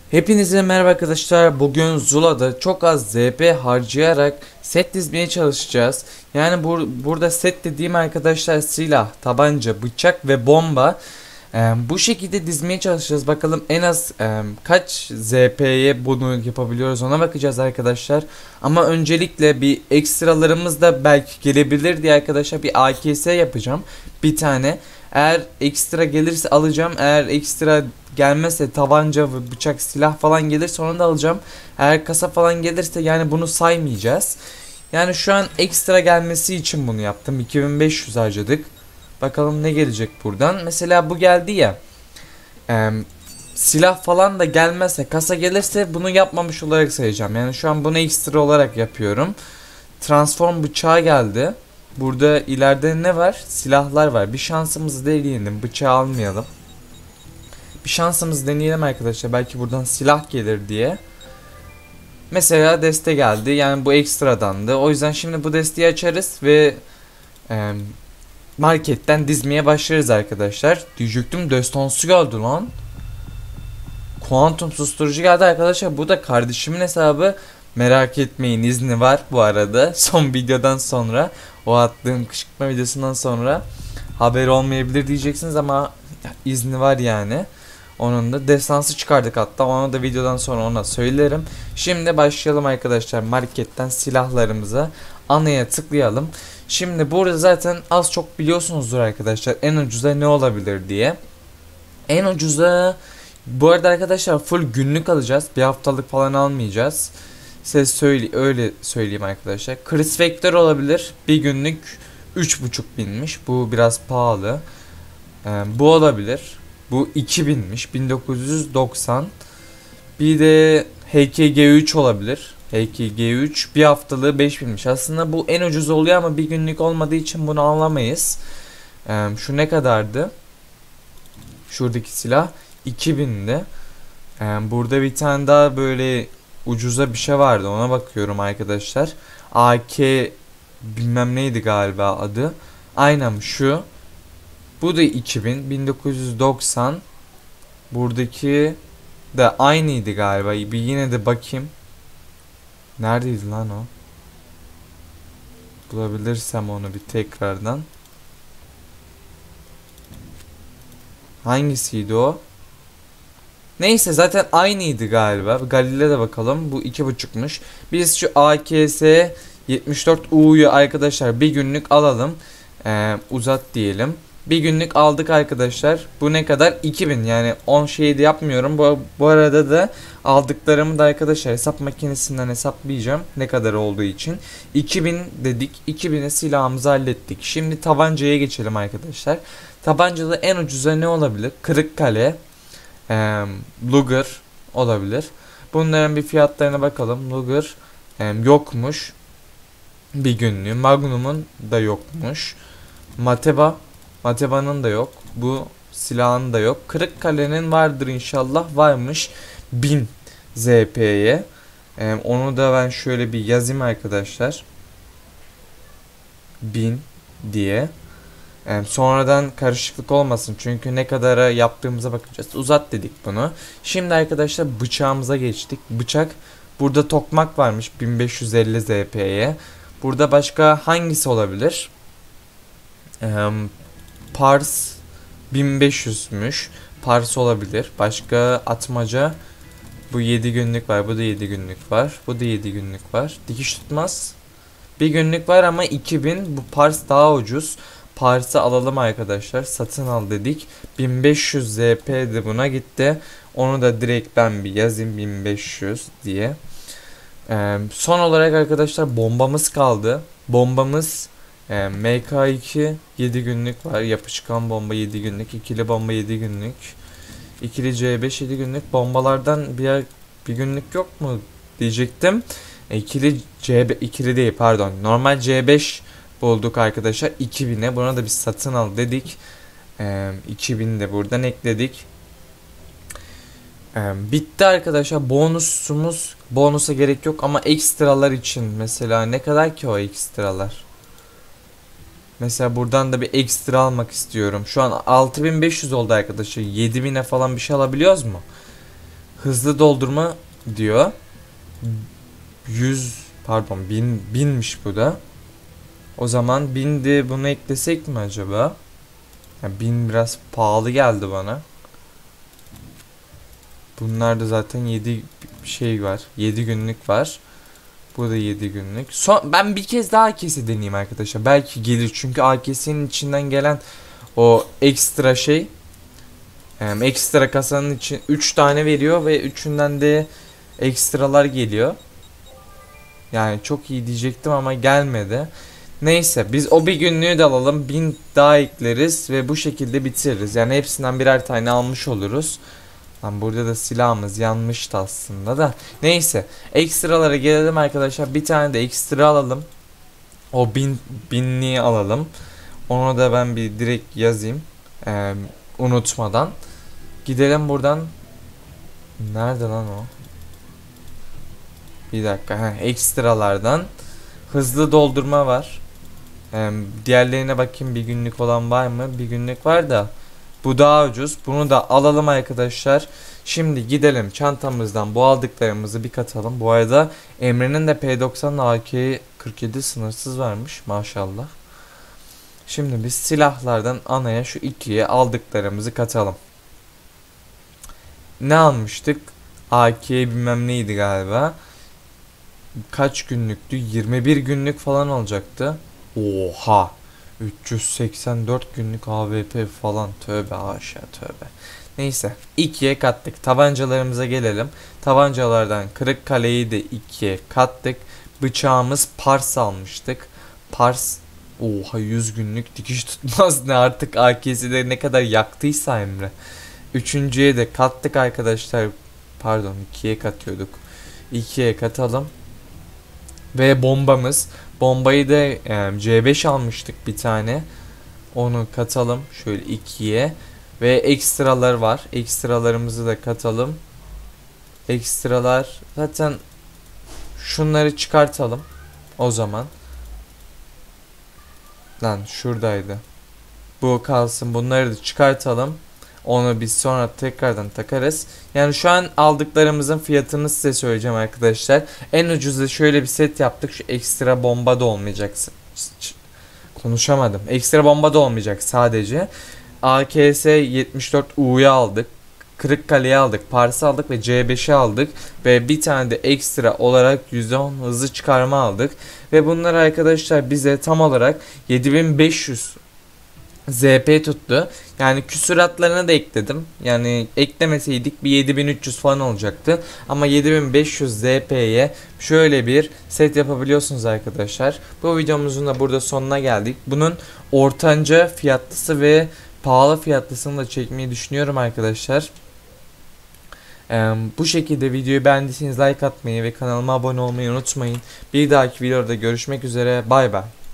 Hepinize merhaba arkadaşlar. Bugün Zula'da çok az ZP harcayarak set dizmeye çalışacağız. Yani burada set dediğim arkadaşlar silah, tabanca, bıçak ve bomba. Bu şekilde dizmeye çalışacağız. Bakalım en az kaç ZP'ye bunu yapabiliyoruz, ona bakacağız arkadaşlar. Ama öncelikle bir ekstralarımız da belki gelebilir diye arkadaşlar bir AKS yapacağım. Bir tane. Eğer ekstra gelirse alacağım. Eğer ekstra gelmezse tabanca ve bıçak, silah falan gelirse onu da alacağım. Eğer kasa falan gelirse yani bunu saymayacağız. Yani şu an ekstra gelmesi için bunu yaptım. 2500 harcadık. Bakalım ne gelecek buradan. Mesela bu geldi ya. Silah falan da gelmezse, kasa gelirse bunu yapmamış olarak sayacağım. Yani şu an bunu ekstra olarak yapıyorum. Transform bıçağı geldi. Burada ileride ne var? Silahlar var. Bir şansımızı deneyelim. Bıçağı almayalım. Bir şansımızı deneyelim arkadaşlar. Belki buradan silah gelir diye. Mesela deste geldi. Yani bu ekstradandı. O yüzden şimdi bu desteği açarız ve e, marketten dizmeye başlarız arkadaşlar. Diyecektim destansı geldi lan. Kuantum susturucu geldi arkadaşlar. Bu da kardeşimin hesabı. Merak etmeyin, izni var bu arada. Son videodan sonra, o attığım kışkırtma videosundan sonra haber olmayabilir diyeceksiniz ama izni var yani. Onun da destansı çıkardık, hatta onu da videodan sonra ona söylerim. Şimdi başlayalım arkadaşlar marketten silahlarımıza. Anaya tıklayalım. Şimdi burada zaten az çok biliyorsunuzdur arkadaşlar en ucuza ne olabilir diye. En ucuza bu arada arkadaşlar full günlük alacağız. Bir haftalık falan almayacağız. Size öyle söyleyeyim arkadaşlar. Chris Vector olabilir. Bir günlük 3.5 binmiş. Bu biraz pahalı. Bu olabilir. Bu 2000'miş. 1990. Bir de HKG3 olabilir. HKG3 bir haftalığı 5000'miş. Aslında bu en ucuz oluyor ama bir günlük olmadığı için bunu alamayız. Şu ne kadardı? Şuradaki silah 2000'di. Burada bir tane daha böyle ucuza bir şey vardı, ona bakıyorum arkadaşlar. AK bilmem neydi galiba adı. Aynen şu. Bu da 2000, 1990. Buradaki de aynıydı galiba. Bir yine de bakayım. Neredeydi lan o? Bulabilirsem onu bir tekrardan. Hangisiydi o? Neyse zaten aynıydı galiba. Galil'e de bakalım. Bu 2.5'muş. Biz şu AKS 74U'yu arkadaşlar bir günlük alalım. Uzat diyelim. Bir günlük aldık arkadaşlar. Bu ne kadar? 2000. Yani 10 şeyi de yapmıyorum. Bu arada da aldıklarımı da arkadaşlar hesap makinesinden hesaplayacağım. Ne kadar olduğu için. 2000 dedik. 2000'e silahımızı hallettik. Şimdi tabancaya geçelim arkadaşlar. Tabancada en ucuza ne olabilir? Kırıkkale. Luger olabilir. Bunların bir fiyatlarına bakalım. Luger yokmuş. Bir günlüğü. Magnum'un da yokmuş. Mateba'nın da yok. Bu silahın da yok. Kırıkkale'nin vardır inşallah. Varmış. 1000 ZP'ye. Onu da ben şöyle bir yazayım arkadaşlar. 1000 diye. Sonradan karışıklık olmasın. Çünkü ne kadara yaptığımıza bakacağız. Uzat dedik bunu. Şimdi arkadaşlar bıçağımıza geçtik. Bıçak. Burada tokmak varmış. 1550 ZP'ye. Burada başka hangisi olabilir? Pars 1500'müş. Pars olabilir. Başka atmaca. Bu 7 günlük var. Bu da 7 günlük var. Bu da 7 günlük var. Dikiş tutmaz. Bir günlük var ama 2000. Bu Pars daha ucuz. Pars'ı alalım arkadaşlar. Satın al dedik. 1500 ZP de buna gitti. Onu da direkt ben bir yazayım 1500 diye. Son olarak arkadaşlar bombamız kaldı. Bombamız MK2 7 günlük var. Yapışkan bomba 7 günlük. İkili bomba 7 günlük. İkili C5 7 günlük. Bombalardan bir günlük yok mu diyecektim. İkili değil pardon. Normal C5 bulduk arkadaşlar 2000'e. Buna da bir satın al dedik. 2000 de buradan ekledik. Bitti arkadaşlar. Bonusa gerek yok ama ekstralar için mesela ne kadar ki o ekstralar? Mesela buradan da bir ekstra almak istiyorum. Şu an 6500 oldu arkadaşlar. 7000'e falan bir şey alabiliyoruz mu? Hızlı doldurma diyor. 100 pardon 1000'miş bu da. O zaman 1000 de bunu eklesek mi acaba? Yani 1000 biraz pahalı geldi bana. Bunlarda zaten 7 şey var. 7 günlük var. Bu da 7 günlük. Ben bir kez daha AKS'i deneyeyim arkadaşlar. Belki gelir çünkü AKS'nin içinden gelen o ekstra şey, ekstra kasanın için 3 tane veriyor ve üçünden de ekstralar geliyor. Yani çok iyi diyecektim ama gelmedi. Neyse biz o bir günlüğü de alalım. 1000 daha ekleriz ve bu şekilde bitiririz. Yani hepsinden birer tane almış oluruz. Lan burada da silahımız yanmıştı aslında da. Neyse ekstralara gelelim arkadaşlar. Bir tane de ekstra alalım. O binliği alalım. Onu da ben bir direkt yazayım. Unutmadan. Gidelim buradan. Nerede lan o? Bir dakika. Ekstralardan. Hızlı doldurma var. Diğerlerine bakayım, bir günlük olan var mı? Bir günlük var da. Bu daha ucuz. Bunu da alalım arkadaşlar. Şimdi gidelim çantamızdan bu aldıklarımızı bir katalım. Bu arada Emre'nin de P90 AK-47 sınırsız varmış maşallah. Şimdi biz silahlardan anaya şu ikiye aldıklarımızı katalım. Ne almıştık? AK bilmem neydi galiba. Kaç günlüktü? 21 günlük falan olacaktı. Oha! 384 günlük AWP falan, tövbe haşa tövbe. Neyse 2'ye kattık. Tabancalarımıza gelelim. Tabancalardan Kırıkkale'yi de 2'ye kattık. Bıçağımız Pars almıştık. Pars, oha 100 günlük dikiş tutmaz ne artık, AK'si de ne kadar yaktıysa Emre. Üçüncüye de kattık arkadaşlar. Pardon 2'ye katıyorduk. 2'ye katalım. Ve bombamız. Bombayı da C5 almıştık bir tane. Onu katalım şöyle 2'ye. Ve ekstralar var. Ekstralarımızı da katalım. Ekstralar zaten şunları çıkartalım. O zaman. Lan şuradaydı. Bu kalsın. Bunları da çıkartalım. Onu biz sonra tekrardan takarız. Yani şu an aldıklarımızın fiyatını size söyleyeceğim arkadaşlar. En ucuzda şöyle bir set yaptık. Şu ekstra bomba da olmayacak. Konuşamadım. Ekstra bomba da olmayacak sadece. AKS 74U'yu aldık. Kırıkkale'yi aldık. Pars'ı aldık ve C5'i aldık. Ve bir tane de ekstra olarak %10 hızlı çıkarma aldık. Ve bunlar arkadaşlar bize tam olarak 7500 ZP tuttu. Yani küsuratlarına da ekledim. Yani eklemeseydik bir 7300 falan olacaktı. Ama 7500 ZP'ye şöyle bir set yapabiliyorsunuz arkadaşlar. Bu videomuzun da burada sonuna geldik. Bunun ortanca fiyatlısı ve pahalı fiyatlısını da çekmeyi düşünüyorum arkadaşlar. Bu şekilde videoyu beğendiyseniz like atmayı ve kanalıma abone olmayı unutmayın. Bir dahaki videoda görüşmek üzere. Bay bay.